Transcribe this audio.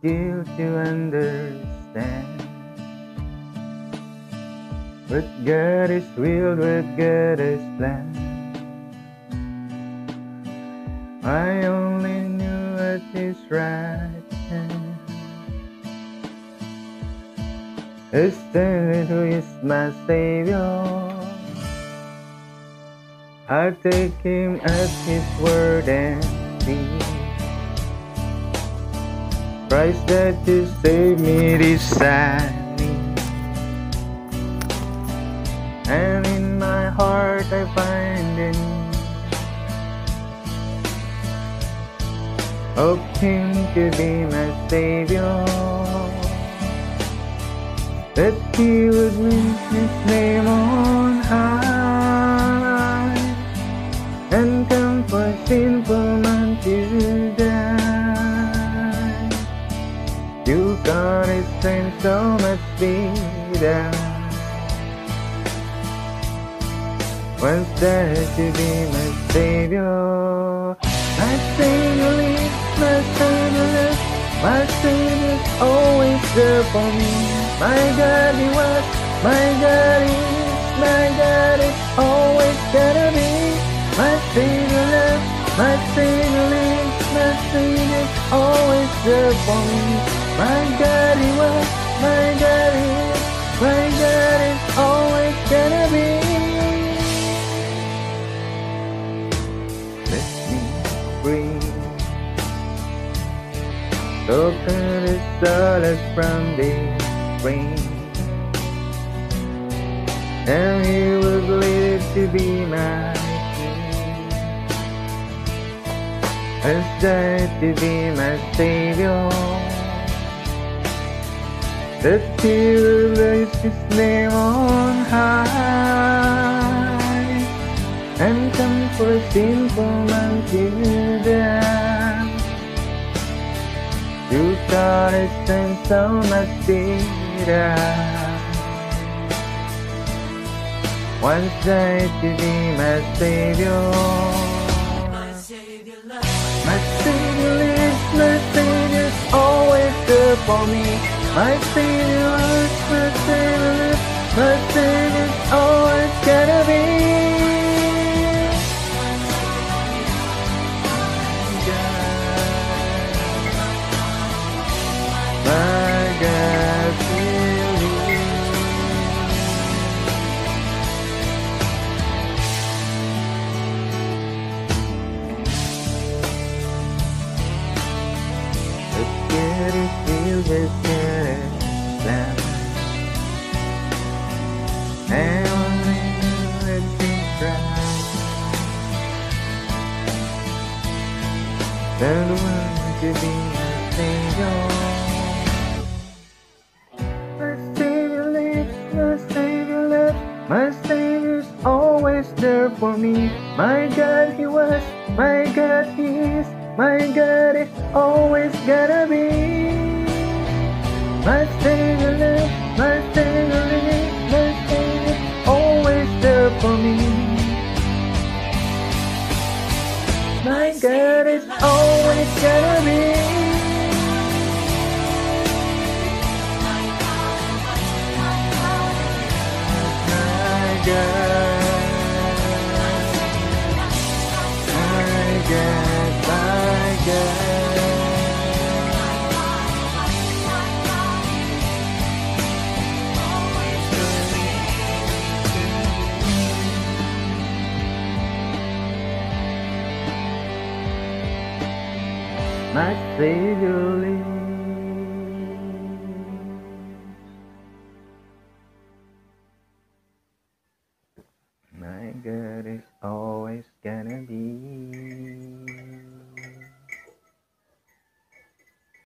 you to understand what God is will, what God is planned. I only knew what is right hand. Stand who is my Savior. I take him at his word and deed. Christ that to save me beside me. And in my heart I find in hope him to be my Savior, that he would win his name on high, and come for sinful man to die. You got his strength so much freedom, once there to be my Savior. My Savior lives, my Savior lives, my Savior's always there for me. My God he was, my God is, my God is always gonna be. My Savior lives, my Savior lives, my Savior's always there for me. My God he was, my God is, my God is always gonna be. Free. Open his solace from the rain, and he was laid to be my king, has died to be my Savior, that he will raise his name on high, and come for sinful man to die. You got his strength so much freedom, once died to be my Savior. My Savior lives, my Savior's always there for me. My Savior lives, my Savior lives, my Savior's always gonna be. And only let me try. The one to be my Savior. My Savior lives, my Savior lives, my Savior's always there for me. My God he was, my God he is, my God is always gonna be. My Savior lives, my Savior lives, my Savior always there for me. My God is always gonna be. My God, my God, my God. My Savior